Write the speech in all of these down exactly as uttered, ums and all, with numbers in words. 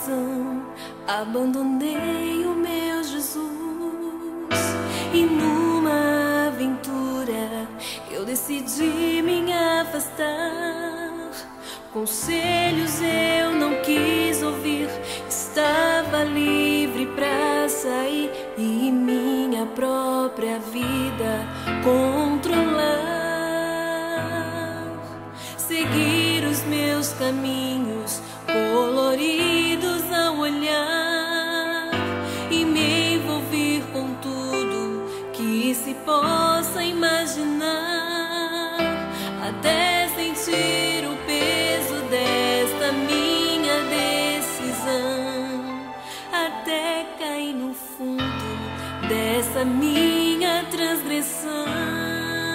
desilusão, abandonei o meu Jesus. E numa aventura eu decidi me afastar. Conselhos eu não quis ouvir, estava livre pra sair e minha própria vida controlar. Seguir os meus caminhos coloridos ao olhar e me envolver com tudo que se possa imaginar, até sentir o peso desta minha decisão, até cair no fundo dessa minha transgressão.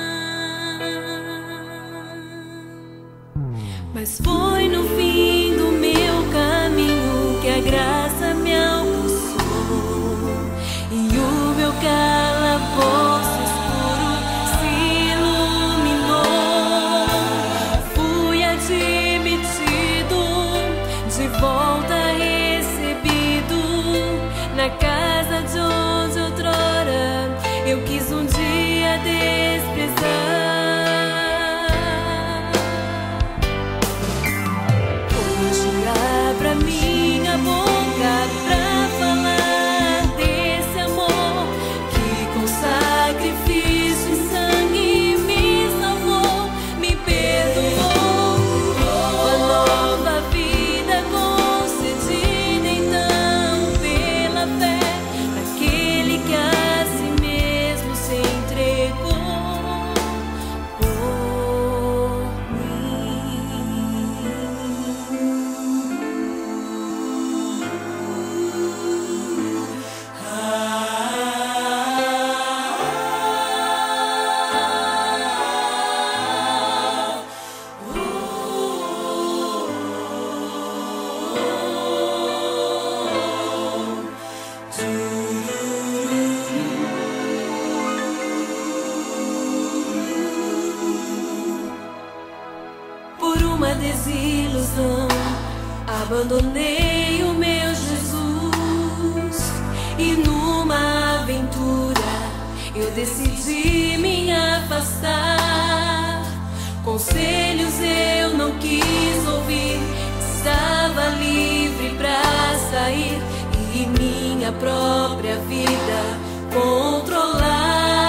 Mas foi no fim do meu caminho que a graça me alcançou e o meu calabouço escuro se iluminou. Fui admitido, de volta recebido na casa de onde outrora eu quis um dia desprezar. Abra minha boca pra falar desse amor que com sacrifício e sangue me salvou, me perdoou. Uma nova vida concedida então pela fé daquele que a si mesmo se entregou por mim. Por uma desilusão, abandonei o meu Jesus. E numa aventura eu decidi me afastar. Conselhos eu não quis ouvir, estava livre pra sair e minha própria vida controlar.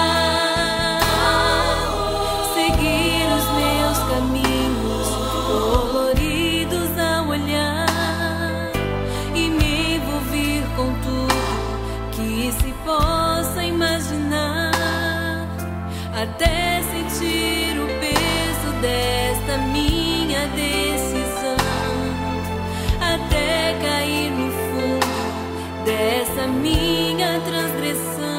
Seguir os meus caminhos coloridos ao olhar e me envolver com tudo que se possa imaginar, até sentir o peso desta minha decisão, até cair no fundo dessa minha transgressão.